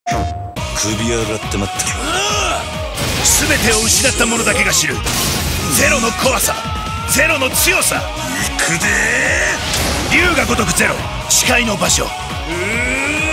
首洗って待ってろ。 全てを失った者だけが知るゼロの怖さ、ゼロの強さ。 行くで竜が如くゼロ、誓いの場所。